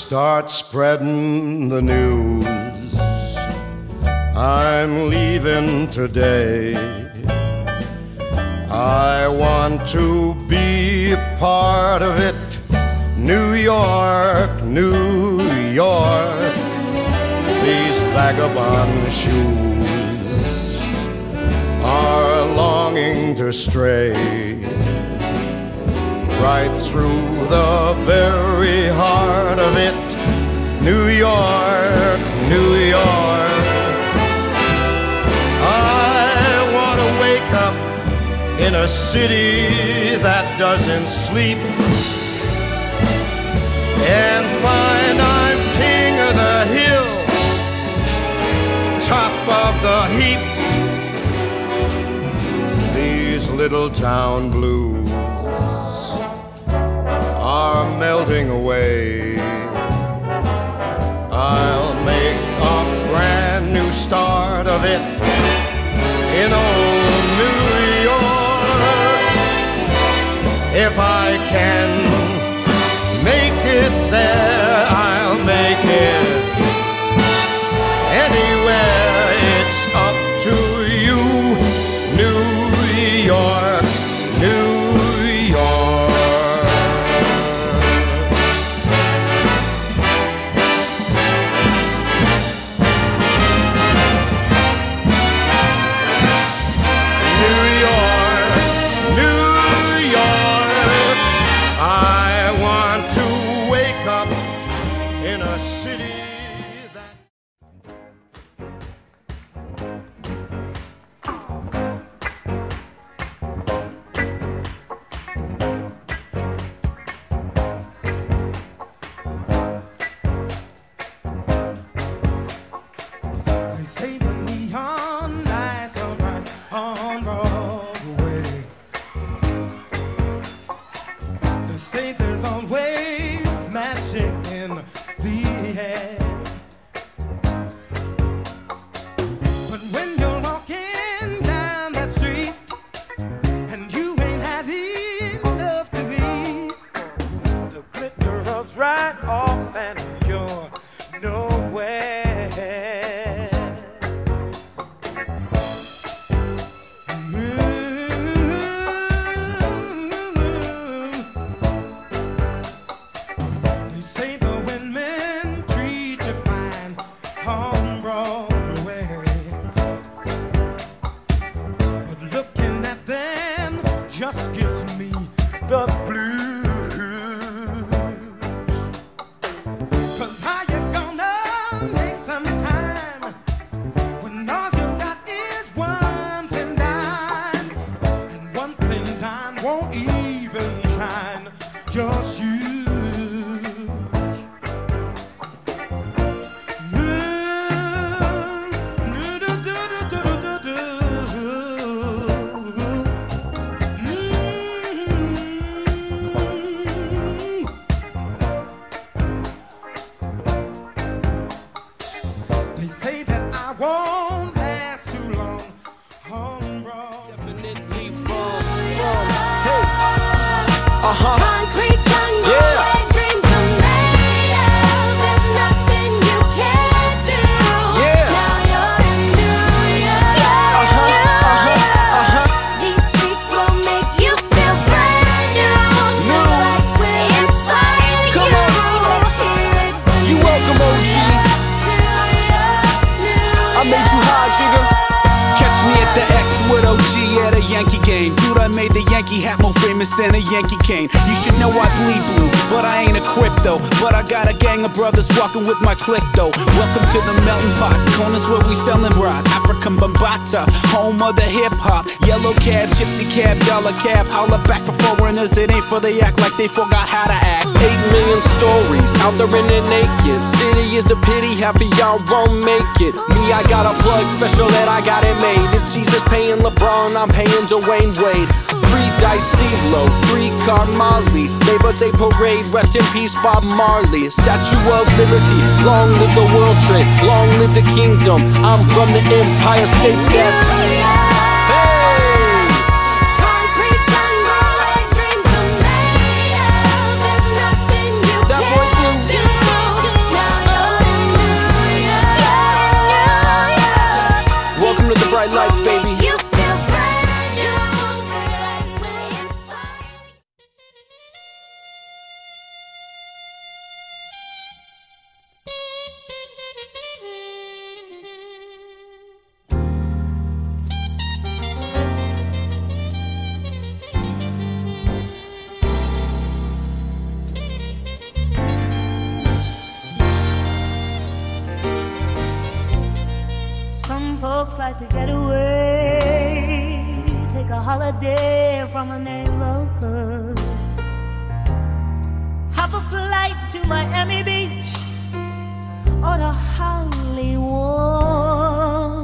Start spreading the news. I'm leaving today. I want to be a part of it. New York, New York. These vagabond shoes are longing to stray right through the very heart of it. New York, New York. I want to wake up in a city that doesn't sleep and find I'm king of the hill, top of the heap. These little town blues are melting away. I'll make a brand new start of it in old New York. If I can make it there, I'll make it anywhere. It's up to you, New York, New York. In a city that they say the neon lights are bright on Broadway. They say there's always magic in the air. But when you're walking down that street and you ain't had enough to eat, the glitter rubs right off and you're nowhere. They say the women treat you fine on Broadway, but looking at them just gives me the blues. 'Cause how you gonna make some time when all you got is one thin dime, and one thin dime won't even shine your shoes? They say that I won't last too long on Broadway. Definitely from hey. Concrete jungle where dreams are made of. There's nothing you can't do. Yeah. Now you're in New York. These streets will make you feel brand new. New lights will inspire you. Come on. Let's hear it from You welcome, OG. I made you high, jigger. Catch me at the X with OG at a Yankee game. Dude, I made the Yankee hat more famous than a Yankee cane. You should know I bleed blue, but I ain't a crypto. But I got a gang of brothers walking with my clique though. Welcome to the melting pot, corners where we sellin' rock. African Bambata, home of the hip hop. Yellow cab, gypsy cab, dollar cab. Holla back for foreigners, it ain't for they act like they forgot how to act. 8 million stories out there in the naked city is a pity, half of y'all won't make it. Me, I got a plug special that I got it made. If Jesus paying LeBron, I'm paying Dwayne Wade. 3 dice CeeLo, 3 car Molly. Labor Day parade, rest in peace Bob Marley. Statue of Liberty, long live the World Trade, long live the kingdom. I'm from the Empire State, that's Concrete jungle where dreams are made of. There's nothing you That boy can't do. folks like to get away, take a holiday from a neighborhood, hop a flight to Miami Beach or to Hollywood.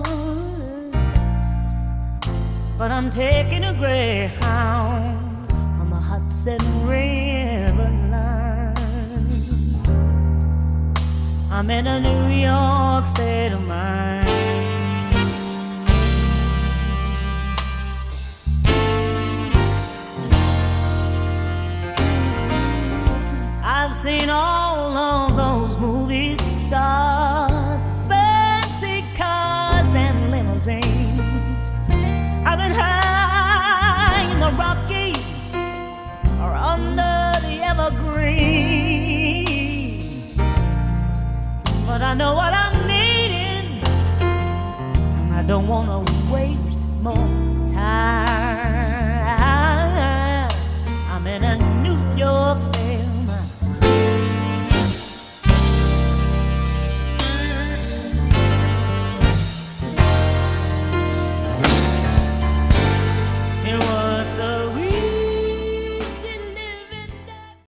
But I'm taking a Greyhound on the Hudson River line. I'm in a New York state of mind. I've seen all